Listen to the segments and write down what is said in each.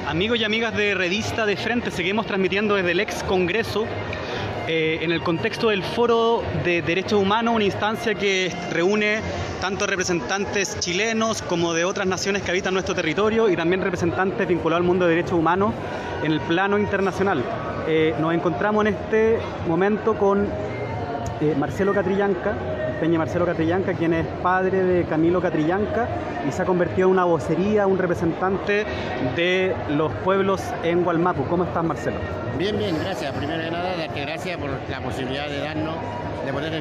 Amigos y amigas de Revista de Frente, seguimos transmitiendo desde el ex Congreso en el contexto del Foro de Derechos Humanos, una instancia que reúne tanto representantes chilenos como de otras naciones que habitan nuestro territorio y también representantes vinculados al mundo de derechos humanos en el plano internacional. Nos encontramos en este momento con Marcelo Catrillanca, Peña Marcelo Catrillanca, quien es padre de Camilo Catrillanca y se ha convertido en una vocería, un representante de los pueblos en Wallmapu. ¿Cómo estás, Marcelo? Bien, bien, gracias. Primero que nada, darte gracias por la posibilidad de darnos, de poder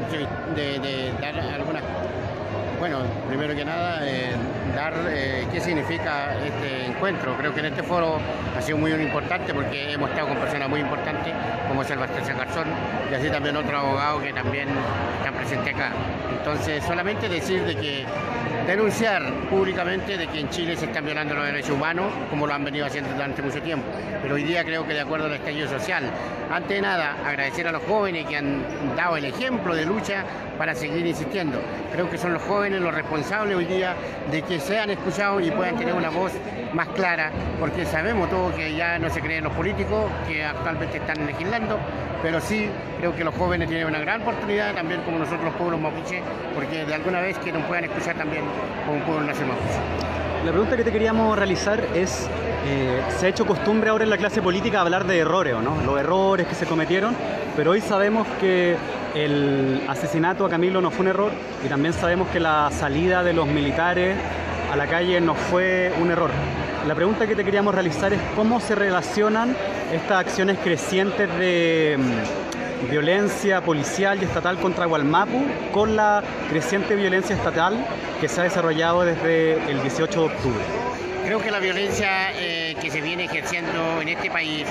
dar algunas... Bueno, primero que nada, dar qué significa este encuentro. Creo que en este foro ha sido muy importante porque hemos estado con personas muy importantes como Sebastián Garzón y así también otros abogados que también están presentes acá. Entonces, solamente decir de que denunciar públicamente de que en Chile se están violando los derechos humanos, como lo han venido haciendo durante mucho tiempo. Pero hoy día creo que de acuerdo al estallido social, antes de nada, agradecer a los jóvenes que han dado el ejemplo de lucha para seguir insistiendo. Creo que son los jóvenes los responsables hoy día de que sean escuchados y puedan tener una voz más clara, porque sabemos todos que ya no se creen los políticos que actualmente están legislando, pero sí creo que los jóvenes tienen una gran oportunidad, también como nosotros los pueblos mapuche, porque de alguna vez que nos puedan escuchar también como un pueblo nacional mapuche. La pregunta que te queríamos realizar es, se ha hecho costumbre ahora en la clase política hablar de errores, ¿no? Los errores que se cometieron, pero hoy sabemos que el asesinato a Camilo no fue un error y también sabemos que la salida de los militares a la calle no fue un error. La pregunta que te queríamos realizar es cómo se relacionan estas acciones crecientes de violencia policial y estatal contra Wallmapu con la creciente violencia estatal que se ha desarrollado desde el 18 de octubre. Creo que la violencia que se viene ejerciendo en este país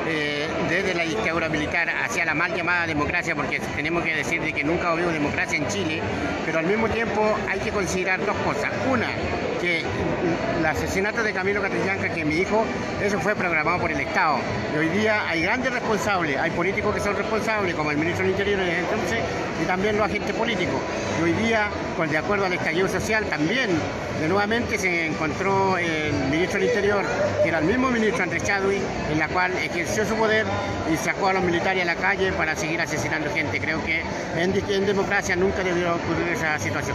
desde la dictadura militar hacia la mal llamada democracia, porque tenemos que decir de que nunca hubo democracia en Chile, pero al mismo tiempo hay que considerar dos cosas. Una, que el asesinato de Camilo Catrillanca, que es mi hijo, eso fue programado por el Estado. Y hoy día hay grandes responsables, hay políticos que son responsables, como el ministro del Interior desde entonces, y también los agentes políticos. Y hoy día, pues de acuerdo al estallido social, también de nuevamente se encontró el ministro del Interior, que era el mismo ministro Andrés Chadwick, en la cual ejerció su poder y sacó a los militares a la calle para seguir asesinando gente. Creo que en democracia nunca debió ocurrir esa situación.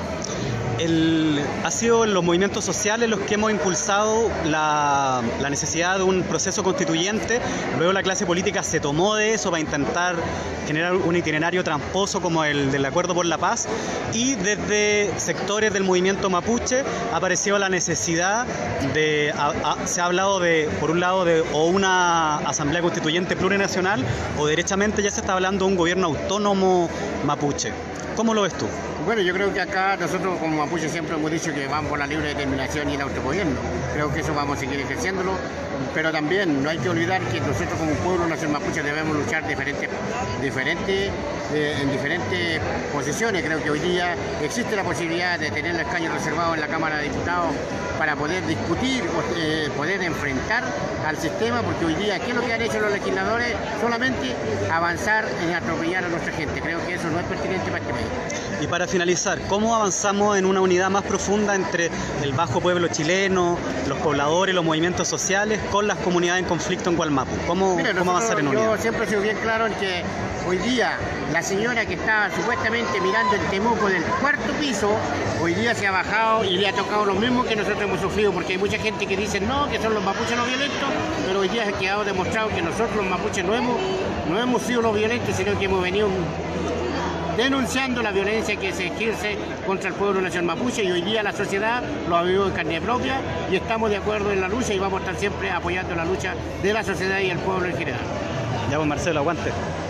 Ha sido en los movimientos sociales los que hemos impulsado la necesidad de un proceso constituyente. Luego la clase política se tomó de eso para intentar generar un itinerario tramposo como el del Acuerdo por la Paz, y desde sectores del movimiento mapuche ha aparecido la necesidad de, se ha hablado de, por un lado, de o una asamblea constituyente plurinacional o derechamente ya se está hablando de un gobierno autónomo mapuche. ¿Cómo lo ves tú? Bueno, yo creo que acá nosotros como mapuche siempre hemos dicho que vamos por la libre determinación y el autogobierno. Creo que eso vamos a seguir ejerciéndolo, pero también no hay que olvidar que nosotros como pueblo nacional mapuche debemos luchar en diferentes posiciones. Creo que hoy día existe la posibilidad de tener el escaño reservado en la Cámara de Diputados para poder discutir, poder enfrentar al sistema, porque hoy día, ¿qué es lo que han hecho los legisladores? Solamente avanzar en atropellar a nuestra gente. Creo que eso no es pertinente para este país. Y para finalizar, ¿cómo avanzamos en una unidad más profunda entre el bajo pueblo chileno, los pobladores, los movimientos sociales, con las comunidades en conflicto en Wallmapu? ¿Cómo avanzar en unidad? Yo siempre he sido bien claro en que hoy día la señora que estaba supuestamente mirando el Temuco del cuarto piso, hoy día se ha bajado y le ha tocado lo mismo que nosotros hemos sufrido, porque hay mucha gente que dice no, que son los mapuches los violentos, pero hoy día ha quedado demostrado que nosotros los mapuches no hemos sido los violentos, sino que hemos venido denunciando la violencia que se ejerce contra el pueblo nacional mapuche, y hoy día la sociedad lo ha vivido en carne propia y estamos de acuerdo en la lucha y vamos a estar siempre apoyando la lucha de la sociedad y el pueblo en general. Ya pues, Marcelo, aguante.